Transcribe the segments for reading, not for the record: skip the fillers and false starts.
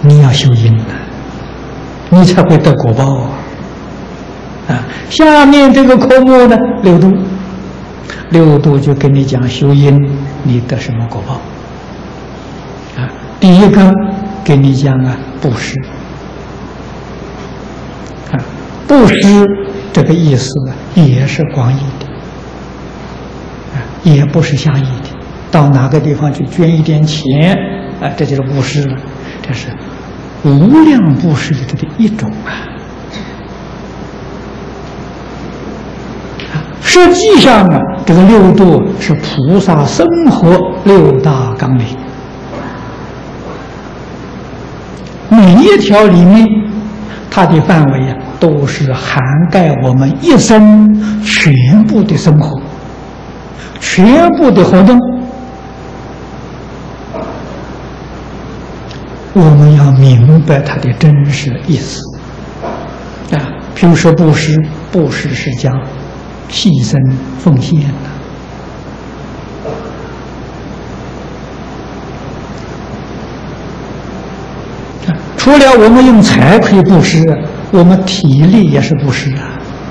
你要修因了，你才会得果报啊！下面这个科目呢，六度，六度就跟你讲修因，你得什么果报啊？第一个给你讲啊，布施啊，布施这个意思也是广义的啊，也不是狭义的。到哪个地方去捐一点钱啊，这就是布施了，这是无量布施里头的一种啊。实际上呢，这个六度是菩萨生活六大纲领，每一条里面，它的范围啊，都是涵盖我们一生全部的生活，全部的活动。我们要明白它的真实意思啊。譬如说布施，布施是讲牺牲奉献的啊。除了我们用财可以布施，我们体力也是布施啊。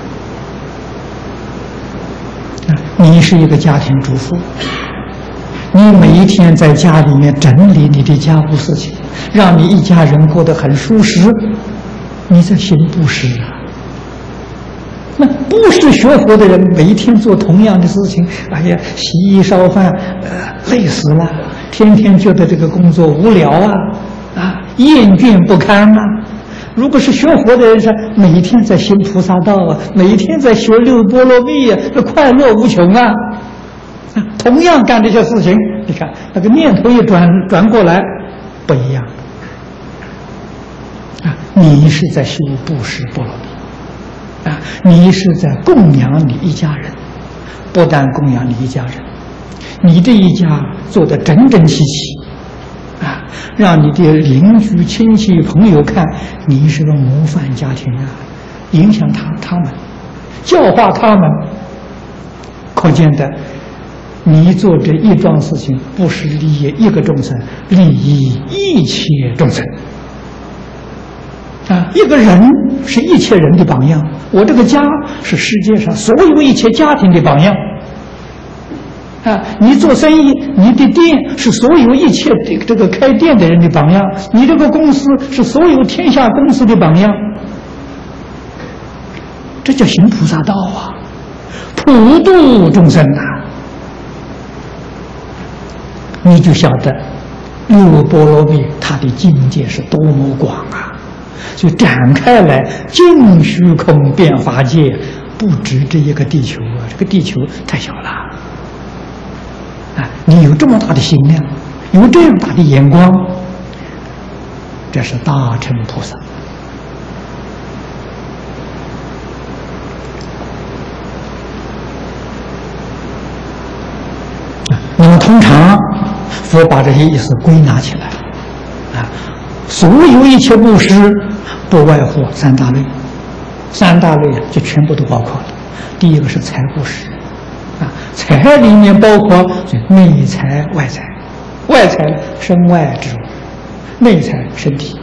你是一个家庭主妇，你每一天在家里面整理你的家务事情，让你一家人过得很舒适，你在行布施啊。那不是学佛的人，每一天做同样的事情，哎呀，洗衣烧饭，累死了，天天觉得这个工作无聊啊，厌倦不堪啊。如果是学佛的人是每一天在行菩萨道啊，每一天在学六波罗蜜啊，这快乐无穷啊。同样干这些事情，你看那个念头一转过来，不一样啊！你是在修布施波罗蜜啊，你是在供养你一家人，不但供养你一家人，你这一家做得整整齐齐啊，让你的邻居、亲戚、朋友看你是个模范家庭啊，影响他们，教化他们，可见的。你做这一桩事情，不是利益一个众生，利益一切众生啊！一个人是一切人的榜样，我这个家是世界上所有一切家庭的榜样啊！你做生意，你的店是所有一切这个开店的人的榜样，你这个公司是所有天下公司的榜样，这叫行菩萨道啊，普度众生啊！你就晓得六波罗蜜它的境界是多么广啊！就展开来，尽虚空遍法界，不止这一个地球啊！这个地球太小了啊！你有这么大的心量，有这样大的眼光，这是大乘菩萨。那么通常佛把这些意思归纳起来啊，所有一切布施不外乎三大类，三大类就全部都包括了。第一个是财布施啊，财里面包括内财外财，外财身外之物，内财身体